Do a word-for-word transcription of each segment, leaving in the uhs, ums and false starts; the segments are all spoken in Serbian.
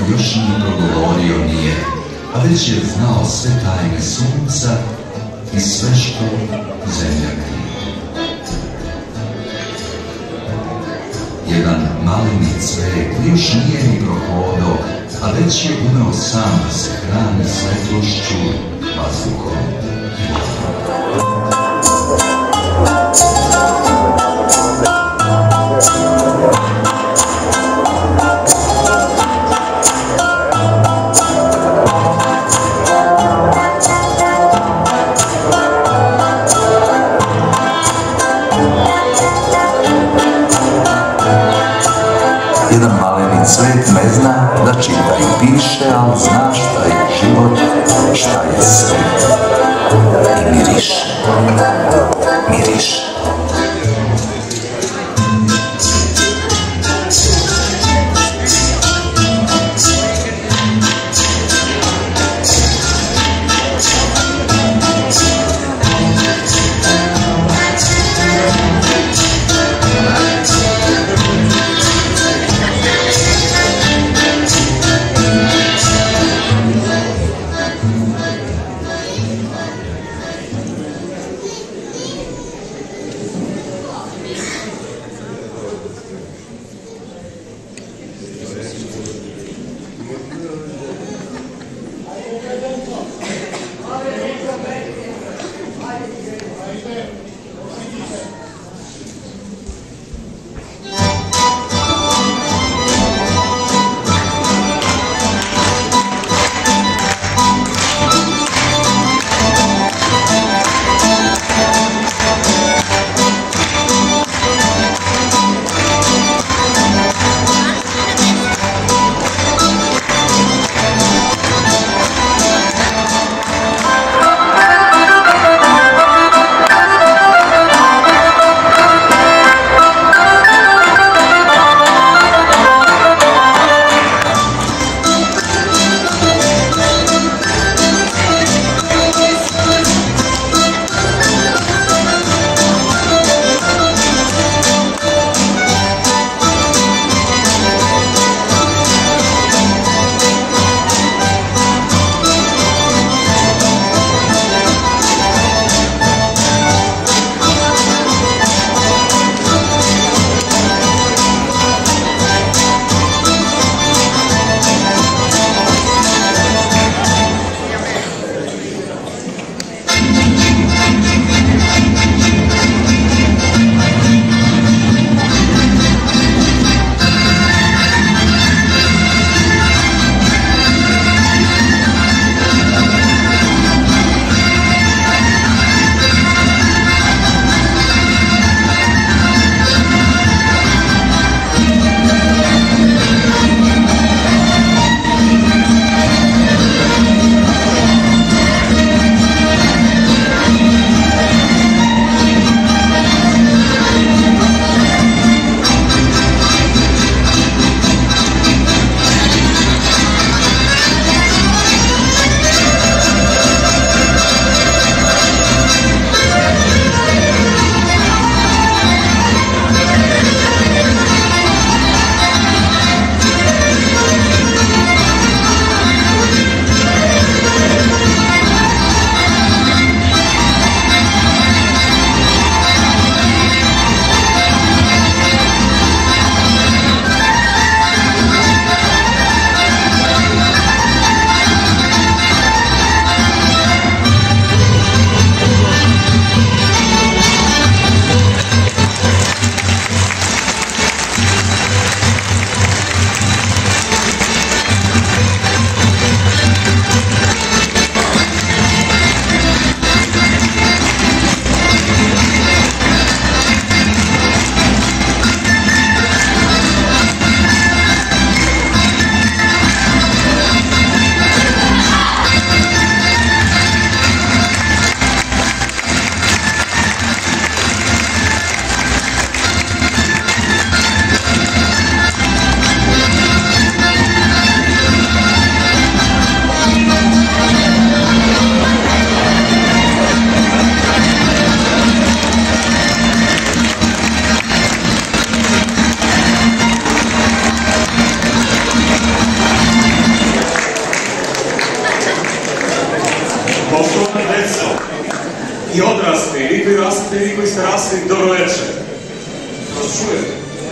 još ni progovorio nije, a već je znao sve tajne sunca i sve što zemlja krije. Jedan maleni cvet još nije ni prohodao, a već je umeo sam da se hrani svetlošću, vazduhom i vodom. Jedan maleni cvet ne zna da čita i piše, ali zna šta je život, šta je svet. I miriše, miriše. i odrasli, i vi koji rastete, i vi koji ste rasli, dobro večer. To se čuje?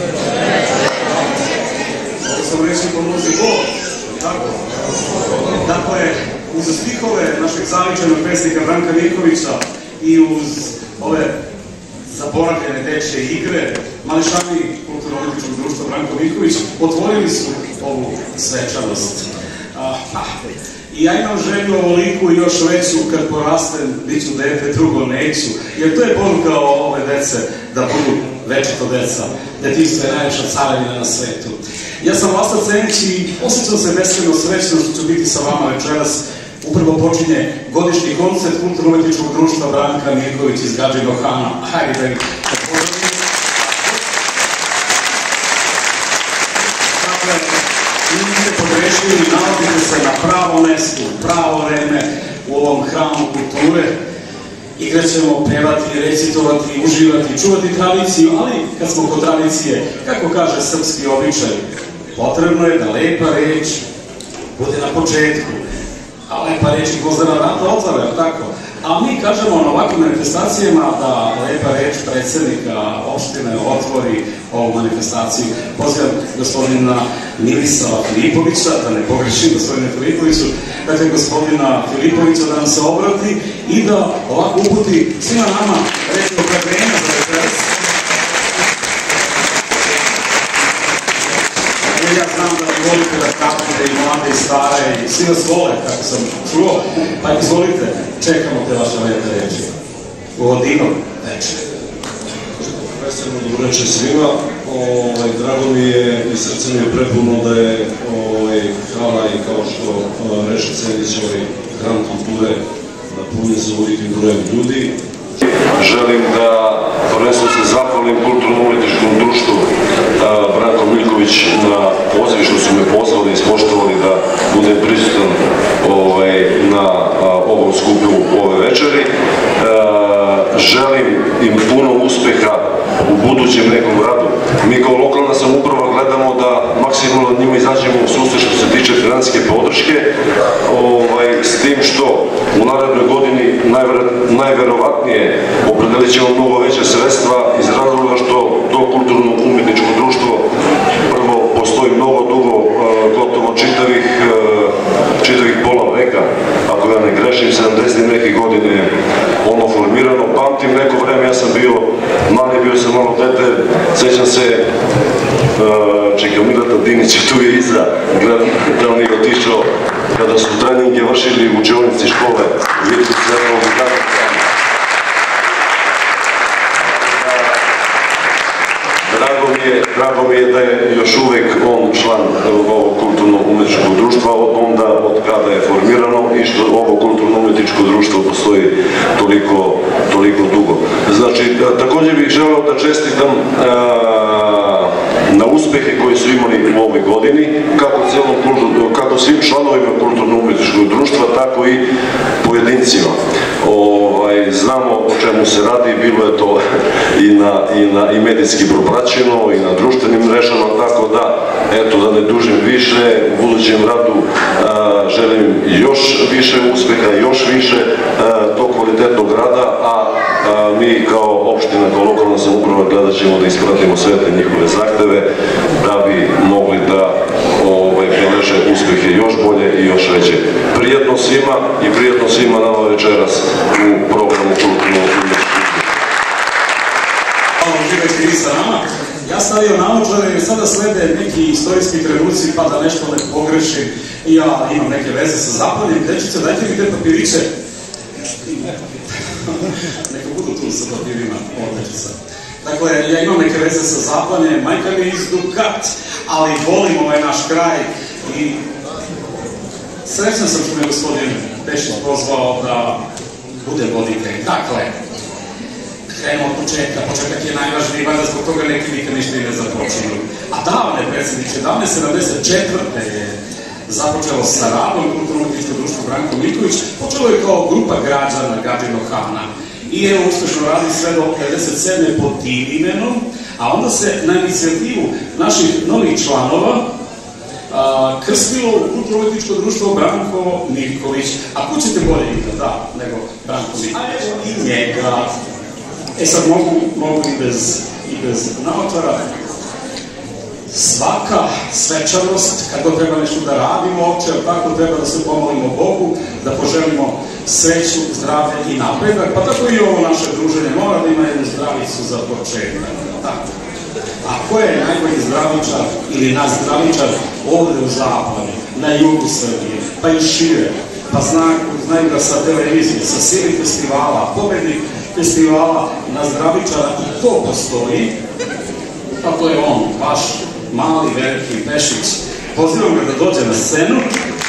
Ovo sam reći po muziku, tako. Dakle, uz stihove našeg zavičanog pesnika Branka Mirkovića i uz ove zaboravljene dečje igre, mališani kulturno-umetničkog društva Branko Mirković otvorili su ovu svečanost. I ja imam želju ovoliku i još veću, kad porastem, bit ću dete, drugo neću. Jer to je poruka ove dece, da budu večito deca. Detinjstvo je najveća carevina na svetu. Ja sam Vlasta Cenić i osjećam se beskrajno srećno što ću biti sa vama večeras. Upravo počinje godišnji koncert kulturno-umetničkog društva Branka Mirković iz Gadžinog Hana. Hajde da ih pozdravimo. Dakle, niste pogrešili, nalazite se na pravo mestu, pravo vreme u ovom hramu kulture. Igraćemo, pevati, recitovati, uživati, čuvati tradiciju, ali kad smo kod tradicije, kako kaže srpski običaj, potrebno je da lepa reč bude na početku, a lepa reč i gvozdena vrata otvara, je li tako? A mi kažemo na ovakvim manifestacijama da lepa reč predsjednika opštine otvori ovu manifestaciju. Pozivam gospodina Milislava Filipovića, da ne pogrešim gospodine Filipoviću, dakle gospodina Filipovića da nam se obrati i da ovako uputi svima nama reći opravljenja za večeras. Ja znam da volite da pratite i mlade i stare i svi vas vole, kako sam čuo, pa izvolite, čekamo te vaše lepe reči. U Odinom večer. Predstavljamo dobro večer svima. Drago mi je i srce mi je prepuno da je hrana i kao što reče Cenić, hram kulture napunjen sa ovolikim brojem ljudi. Želim da prvenstveno se zahvalim kulturno-umetničkom društvu Branko Mirković na poziv što su me pozvali i ispoštovali da budem prisutan na ovom skupu ove večeri. Želim im puno uspeha u budućem nekom radu. Mi kao lokalna samouprava gledamo da maksimalno njima izađemo u susret što se tiče financijske podrške, s tim što u narednoj godini najverovatnije opredelit ćemo mnogo veće sredstva iz razloga što to kulturno-umetničko društvo prvo postoji mnogo dugo, gotovo čitavih pola veka, ako ja ne grešim, sedamdeset neke godine ono formirano. Pamtim neko vreme, ja sam bio mali, bio sam malo dete, sećam se, čekaj, Milata Dinića tu je iza, gledam da on je otišao kada su treninge vršili u učionici škole u Vitu Crnog i tako. Drago mi je da je još uvek on član ovog kulturno-umetničkog društva onda od kada je formirano i što ovo kulturno-umetničko društvo postoji toliko dugo. Znači, također bih želeo da čestitam na uspehe koje su imali u ovoj godini, kako svim članovima kulturno-umetničkog društva, tako i pojedincima. Znamo o čemu se radi, bilo je to i medijski propraćeno i na društvenim mrežama, tako da, eto, da ne dužim više, u budućem radu želim još više uspeha, još više tog kvalitetnog rada, a mi kao opština, kao lokalna samouprava gledat ćemo da ispratimo sve te njihove zahteve da bi mogli da beleže uspehe još bolje i još veće. Prijetno svima i prijetno svima nama večeras u programu kulturno-umetničkog. Hvala vam živeti vi sa nama. Ja stavio naočare jer sada slede neki istorijski trenuci pa da nešto ne pogrešim. Ja imam neke veze sa zapaljem. Dečice, dajte mi te papiriće. Neka budu tu sa papirima, odličica. Dakle, ja imam neke veze sa Zaplanjem, majka mi je iz Dukat, ali volim ovaj naš kraj i srećan sam što me gospodin Pešić pozvao da bude voditelj. Dakle, krenemo od početka, početak je najvažniji, valjda zbog toga neki nikad ništa i ne započinu. A davne, predsjedniče, davne sedamdeset četvrte je započelo sa radom kulturno-umetničkog društva Branko Mirković, počelo je kao grupa građana Gadžinog Hana. I evo uspešno radi sve do pedeset sedme pod tim imenom, a onda se na inicijativu naših novih članova krstilo u kulturno-umetničko društvo Branko Mirković. A ko ćete bolje ime, da, nego Branko Mirković? I njega. E sad mogu, mogu i bez, i bez naočara. Svaka svečanost, kako treba nešto da radimo opće, tako treba da se pomolimo Bogu, da poželimo sreću, zdravlje i napredak, pa tako i ovo naše druženje mora da ima jednu zdravicu za početak. Tako. A ko je najbolji zdravičar ili nazdravičar ovde u Zapadu, na jugu Srbije, pa i šire, pa znaju, znaju ga sa televizije, sa sili festivala, pobednik festivala nazdravičara, i to postoji, pa to je on, vaš mali, veliki Pešić. Pozivam ga da dođe na scenu.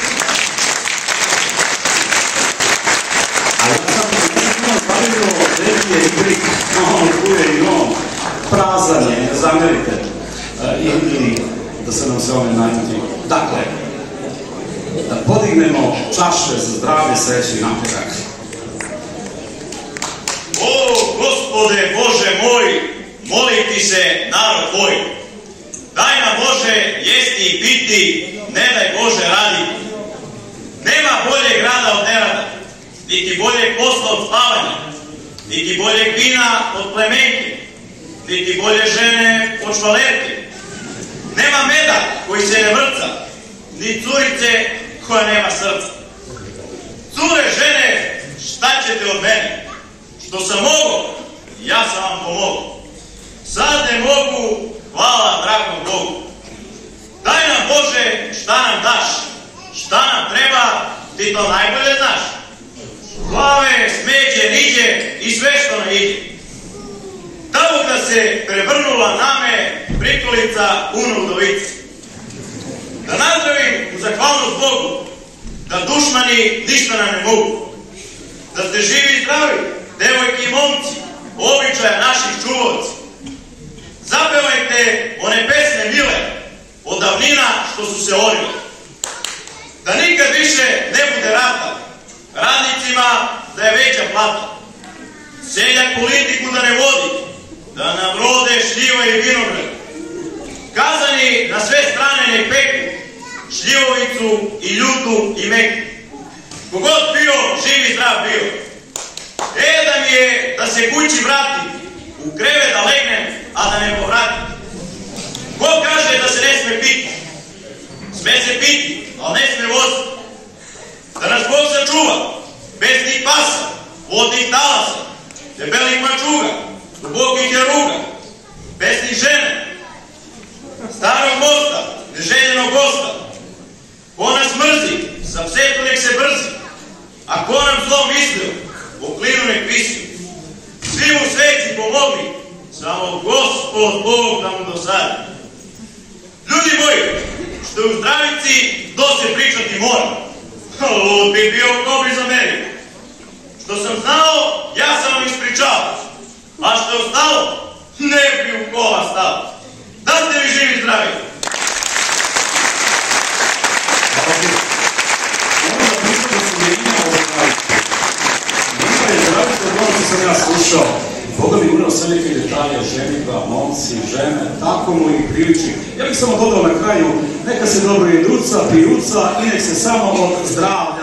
A ja sam imam zavljeno Dekije i Brik, on kuje i on, prazanje, ne zamerite, ili da se nam se ove najmuti. Dakle, da podignemo čaše za zdravlje, sreću i napredak. O, Gospode Bože moj, moliti se narod tvoj. Daj nam Bože jesti i piti, ne daj Bože raditi. Nema boljeg rada od nerada, niti boljeg posla od spavanja, niti boljeg vina od plemenke, niti bolje žene od švalerke. Nema meda koji se ne vrca, ni curice koja nema srca. Cure, žene, šta ćete od mene? Što sam mogo, ja sam vam pomogao. Sad ne mogu, hvala dragom Bogu. Daj nam Bože šta nam daš, šta nam treba, ti to najbolje znaš. Glave, smeđe, niđe i sve što ne ide. Tamo da se prevrnula name prikolica u udovici. Da nazdravim u zahvalnost Bogu, da dušmani ništa nam ne mogu. Da ste živi i zdravi, devojke i momci, običaja naših čuvaoci. Zapevajte one pesme mile, od davnina što su se orile. Da nikad više ne bude rata, radnicima da je veća plata. Seljak politiku da ne vodi, da nam rode šljiva i vinograd. Kazani na sve strane ne peku, šljivovicu i ljutu i meku. Kogod bio, živ i zdrav bio. E da mi je da se kući vratim, u krevet da legnem, a da ne povratim. Ko kaže da se ne sme piti? Sme se piti, ali ne sme voziti. Da nas Bog sačuva, bez tih pasa, vodnih talasa, debelih mačuga, dubokih jaruga, bez tih žene, starog mosta, neželjenog gosta. Ko nas mrzi, sa psetu nek se brzi, a ko nam zlo mislio, o klinu nek visi. Svi mu sveci pomogli, samo Gospod Bog da mu dosadi. Ljudi moji, što je u zdravici, to se pričati mora. Lud bi bio ko bi za mene. Što sam znao, ja sam vam ispričao. A što je ostalo, ne bi u kola stalo. Da ste vi živi i zdravi. Sam ja slušao, Boga mi unao sve neke detalje, ženitba, momci, žene, tako mu i priliči. Ja bih samo dodao na kraju, neka se dobro jeduca, pijuca i nek se samo od zdravlja